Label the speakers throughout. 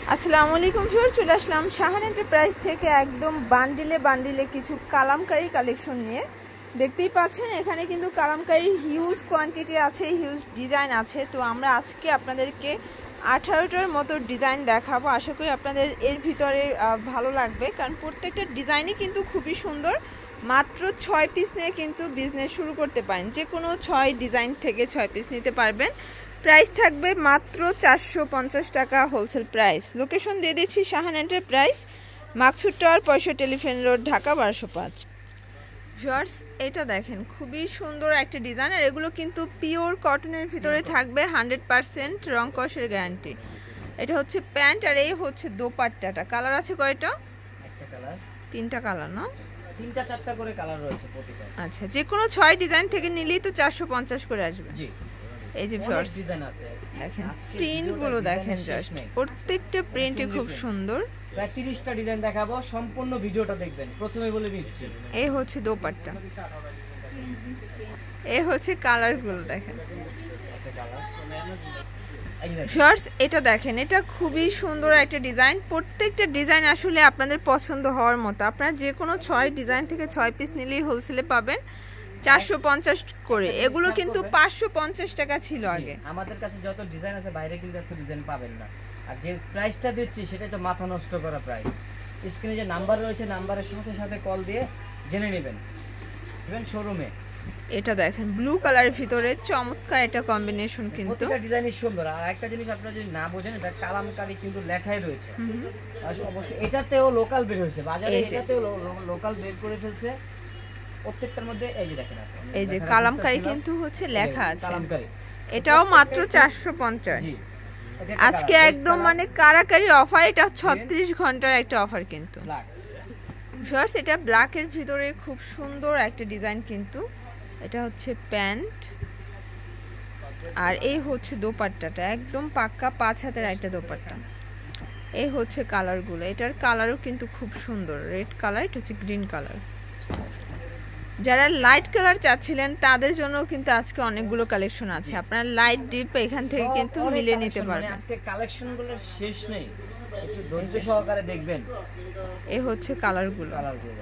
Speaker 1: আসসালামু আলাইকুম ভিউয়ার, চলে আসলাম শাহান এন্টারপ্রাইজ থেকে একদম বান্ডিলে বান্ডিলে কিছু কালামকারী কালেকশন নিয়ে। দেখতেই পাচ্ছেন এখানে কিন্তু কালামকারীর হিউজ কোয়ান্টিটি আছে, হিউজ ডিজাইন আছে। তো আমরা আজকে আপনাদেরকে 18টার মতো ডিজাইন দেখাবো। আশা করি আপনাদের এর ভিতরে ভালো লাগবে, কারণ প্রত্যেকটা ডিজাইনই কিন্তু খুবই সুন্দর। মাত্র 6 পিস নিয়ে কিন্তু বিজনেস শুরু করতে পারেন। যে কোনো 6 ডিজাইন থেকে 6 পিস নিতে পারবেন। প্রাইস থাকবে মাত্র 450 টাকা হোলসেল প্রাইস। লোকেশন দিয়ে দিচ্ছি Shahan enterprise, Maksud tower 65 telephone road, Dhaka 1205। Viewers, এটা দেখেন খুবই সুন্দর একটা ডিজাইন, আর এগুলো কিন্তু পিওর কটনের ভিতরে থাকবে, 100% রং কষের গ্যারান্টি। এটা হচ্ছে প্যান্ট, আর এই হচ্ছে দোপাট্টাটা। কালার আছে কয়টা?
Speaker 2: একটা কালার,
Speaker 1: তিনটা কালার না?
Speaker 2: তিনটা চারটা করে কালার রয়েছে প্রতিটা।
Speaker 1: আচ্ছা, যে কোনো 6 ডিজাইন থেকে নিলেই তো 450 করে আসবে।
Speaker 2: জি,
Speaker 1: এই যে ভিউয়ার্স
Speaker 2: ডিজাইন আছে,
Speaker 1: দেখেন প্রিন্টগুলো দেখেন, জাস্ট প্রত্যেকটা প্রিন্টই খুব সুন্দর।
Speaker 2: প্রায় 30টা ডিজাইন দেখাবো, সম্পূর্ণ ভিডিওটা দেখবেন। প্রথমে বলে দিচ্ছি,
Speaker 1: এই হচ্ছে দোপাট্টা, এই হচ্ছে কালারগুলো দেখেন।
Speaker 2: একটা কালার
Speaker 1: ভিউয়ার্স, এটা দেখেন, এটা খুবই সুন্দর একটা ডিজাইন। প্রত্যেকটা ডিজাইন আসলে আপনাদের পছন্দ হওয়ার মতো। আপনারা যে কোনো 6 ডিজাইন থেকে 6 পিস নিলেই হোলসেলে পাবেন 450 করে। এগুলো কিন্তু 550 টাকা ছিল আগে।
Speaker 2: আমাদের কাছে যত ডিজাইন আছে বাইরে কিন্তু এত ডিজাইন পাবেন না। আর যে প্রাইসটা দিচ্ছি সেটাই তো মাথা নষ্ট করা প্রাইস। স্ক্রিনে যে নাম্বার রয়েছে, নাম্বারের সাথে সাথে কল দিয়ে জেনে নেবেন, ইভেন শোরুমে।
Speaker 1: এটা দেখেন ব্লু কালারের ভিতরে চমৎকার একটা কম্বিনেশন, কিন্তু
Speaker 2: প্রত্যেকটা ডিজাইনই সুন্দর। আর একটা জিনিস আপনারা যদি না বোঝেন, এটা কালামকারী কিন্তু লেখাই রয়েছে। অবশ্যই এটাতেও লোকাল বের হয়েছে বাজারে, এটাতেও লোকাল বের করে ফেলছে প্রত্যেকটার মধ্যে। এই যে দেখেন,
Speaker 1: এই যে কালামকারী কিন্তু হচ্ছে লেখা আছে।
Speaker 2: কালামকারী
Speaker 1: এটাও মাত্র 450। আজকে একদম মানে কারাকারি অফার। এটা 36 ঘন্টার একটা অফার কিন্তু। ভিউয়ার্স, এটা ব্ল্যাকের ভিতরে খুব সুন্দর একটা ডিজাইন কিন্তু। এটা হচ্ছে প্যান্ট, আর এই হচ্ছে দোপাট্টাটা, একদম পাক্কা 5 হাতের একটা দোপাট্টা। এই হচ্ছে কালারগুলো। এটার কালারও কিন্তু খুব সুন্দর, রেড কালার, এটা হচ্ছে গ্রিন কালার। যারা লাইট কালার চাচ্ছিলেন তাদের জন্য কিন্তু আজকে অনেকগুলো কালেকশন আছে। আপনারা লাইট ডিপ এখান থেকে কিন্তু মিলিয়ে নিতে পারবেন।
Speaker 2: আজকে কালেকশনগুলোর শেষ নেই, একটু ধৈর্য সহকারে দেখবেন।
Speaker 1: এই হচ্ছে কালারগুলো।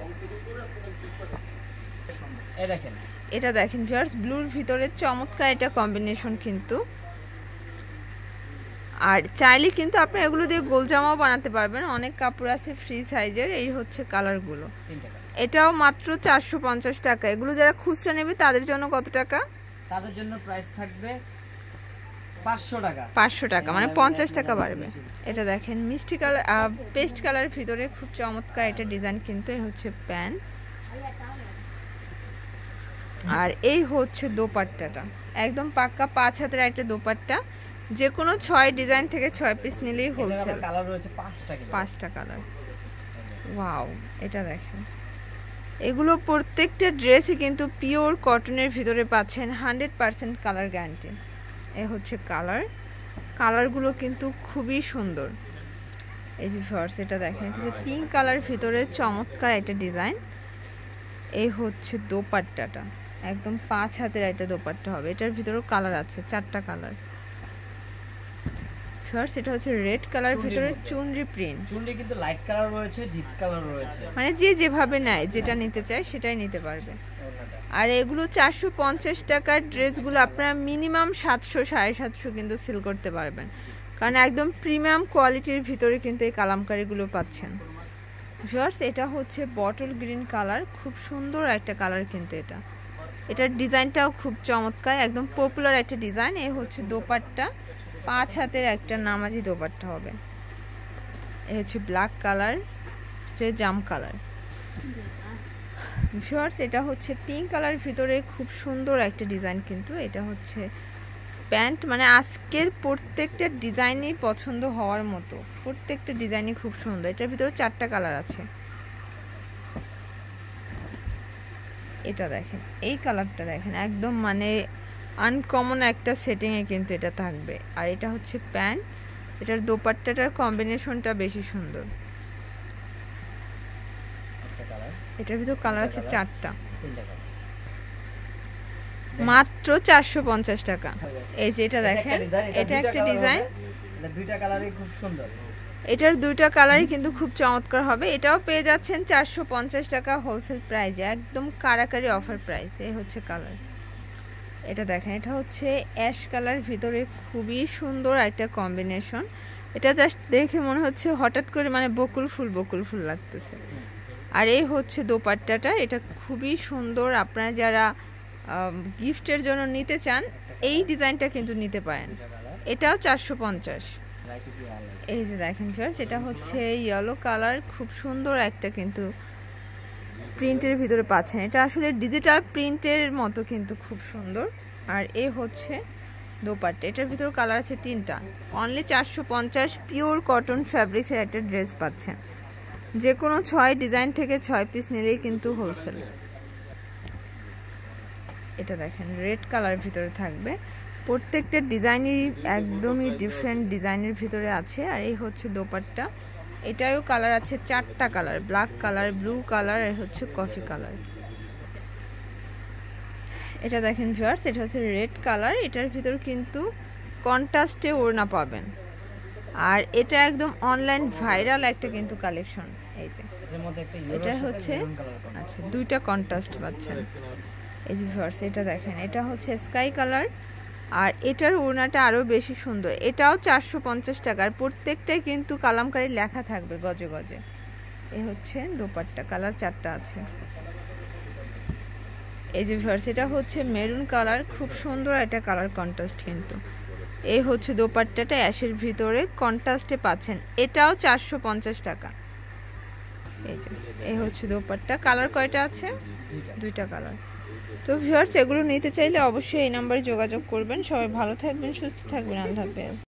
Speaker 2: এই দেখেন,
Speaker 1: এটা দেখেন ভিউয়ার্স, ব্লুর ভিতরে চমৎকার এটা কম্বিনেশন কিন্তু। আর চাইলে কিন্তু আপনি এগুলো দিয়ে গোল জামাও বানাতে পারবেন, অনেক কাপড় আছে ফ্রি সাইজের। এই হচ্ছে কালারগুলো। এটাও মাত্র 450 টাকা। এগুলো যারা খুচরা নেবে তাদের জন্য কত টাকা?
Speaker 2: তাদের জন্য প্রাইস থাকবে 500 টাকা।
Speaker 1: 500 টাকা মানে 50 টাকা বাড়বে। এটা দেখেন মিষ্টি কালার, পেস্ট কালারের ভিতরে খুব চমৎকার এটা ডিজাইন কিন্তু। এই হচ্ছে প্যান্ট, আর এই হচ্ছে দোপাট্টাটা, একদম পাক্কা 5 হাতের একটা দোপাট্টা। যে কোনো 6 ডিজাইন থেকে 6 পিস নিলেই হোলসেল।
Speaker 2: কালার রয়েছে 5টা
Speaker 1: কালার। ওয়াও, এটা দেখেন, এগুলো প্রত্যেকটা ড্রেসই কিন্তু পিওর কটনের ভিতরে পাচ্ছেন, 100% কালার গ্যারান্টি। এ হচ্ছে কালারগুলো কিন্তু খুবই সুন্দর। এই যে ভিউয়ার্স, এটা দেখেন, এটা যে পিঙ্ক কালার ভিতরে চমৎকার একটা ডিজাইন। এই হচ্ছে দোপাট্টাটা, একদম 5 হাতের একটা দোপাট্টা হবে। এটার ভিতরেও কালার আছে, 4টা কালার। ভিউয়ার্স, এটা হচ্ছে রেড কালার ভিতরে চুনরি প্রিন্ট।
Speaker 2: চুনরি কিন্তু লাইট কালার রয়েছে, ডিপ কালার রয়েছে,
Speaker 1: মানে যে যেভাবে নেয়, যেটা নিতে চায় সেটাই নিতে পারবে। আর এগুলো 450 টাকার ড্রেসগুলো আপনারা মিনিমাম 700 750 কিন্তু সেল করতে পারবেন, কারণ একদম প্রিমিয়াম কোয়ালিটির ভিতরে কিন্তু এই কালামকারীগুলো পাচ্ছেন। ভিউয়ার্স, এটা হচ্ছে বটল গ্রিন কালার, খুব সুন্দর একটা কালার কিন্তু। এটার ডিজাইনটাও খুব চমৎকার, একদম পপুলার একটা ডিজাইন। এই হচ্ছে দোপাট্টা, 5 হাতের একটা নামাজি দোপাট্টা হবে। এই হচ্ছে ব্ল্যাক কালার, হচ্ছে জাম কালার। ভিউয়ার্স, এটা হচ্ছে পিঙ্ক কালার ভিতরে খুব সুন্দর একটা ডিজাইন কিন্তু। এটা হচ্ছে প্যান্ট, মানে আজকের প্রত্যেকটা ডিজাইনই পছন্দ হওয়ার মতো, প্রত্যেকটা ডিজাইনই খুব সুন্দর। এটার ভিতরে 4টা কালার আছে। এটা দেখেন, এই কালারটা দেখেন, একদম মানে আনকমন একটা সেটিংয়ে কিন্তু এটা থাকবে। আর এটা হচ্ছে প্যান্ট, এটার দোপাট্টাটার কম্বিনেশনটা বেশি সুন্দর। এটার ভিতর কালার আছে 4টা, মাত্র 450 টাকা। এই যে এটা দেখেন, এটা একটা ডিজাইন,
Speaker 2: দুইটা কালারই খুব সুন্দর।
Speaker 1: এটার দুইটা কালারই কিন্তু খুব চমৎকার হবে। এটাও পেয়ে যাচ্ছেন 450 টাকা হোলসেল প্রাইসে, একদম কারাকারি অফার প্রাইস। এই হচ্ছে কালার, এটা দেখেন, এটা হচ্ছে অ্যাশ কালার ভিতরে, খুবই সুন্দর একটা কম্বিনেশন। এটা জাস্ট দেখে মনে হচ্ছে হঠাৎ করে মানে বকুল ফুল লাগতেছে। আর এই হচ্ছে দোপাট্টাটা, এটা খুবই সুন্দর। আপনারা যারা গিফটের জন্য নিতে চান এই ডিজাইনটা কিন্তু নিতে পারেন। এটাও 450। এই যে দেখেন ফ্রেন্ডস, এটা হচ্ছে ইয়েলো কালার, খুব সুন্দর একটা কিন্তু প্রিন্টের ভিতরে পাচ্ছেন। এটা আসলে ডিজিটাল প্রিন্টের মতো কিন্তু খুব সুন্দর। আর এই হচ্ছে দোপাট্টা, এটার ভিতরে কালার আছে 3টা। অনলি 450 পিওর কটন ফ্যাব্রিক্সের একটা ড্রেস পাচ্ছেন। যে কোনো 6 ডিজাইন থেকে 6 পিস নিলেই কিন্তু হোলসেল। এটা দেখেন রেড কালার ভিতরে থাকবে, প্রত্যেকটা ডিজাইনই একদমই ডিফারেন্ট ডিজাইনের ভিতরে আছে। আর এই হচ্ছে দোপাট্টা, এটাও কালার আছে 4টা colour, black colour, blue colour, আর হচ্ছে কফি কালার। এটা দেখেন ভিউয়ার্স, এটা হচ্ছে রেড কালার, এটার ভিতর কিন্তু কন্ট্রাস্টে ওড়না পাবেন। আর এটা একদম অনলাইন ভাইরাল একটা কিন্তু কালেকশন। এই যে এটা হচ্ছে, আচ্ছা, দুইটা কন্ট্রাস্ট পাচ্ছেন। এই যে ভিউয়ার্স, এটা দেখেন, এটা হচ্ছে স্কাই কালার, আর এটার ওড়নাটা আরও বেশি সুন্দর। এটাও 450 টাকার, প্রত্যেকটাই কিন্তু কালামকারী লেখা থাকবে গজে গজে। এই হচ্ছে দোপাট্টা, কালার 4টা আছে। এই যে ভিউয়ার্স, এটা হচ্ছে মেরুন কালার, খুব সুন্দর একটা কালার কন্ট্রাস্ট কিন্তু। এই হচ্ছে দোপাট্টাটা অ্যাশের ভিতরে কন্ট্রাস্টে পাচ্ছেন, এটাও 450 টাকা। এই যে এই হচ্ছে দোপাট্টা, কালার কয়টা আছে? 2টা কালার। তো ভিউয়ার্স, এগুলো নিতে চাইলে অবশ্যই এই নাম্বারে যোগাযোগ করবেন। সবাই ভালো থাকবেন, সুস্থ থাকবেন, আল্লাহ হাফেজ।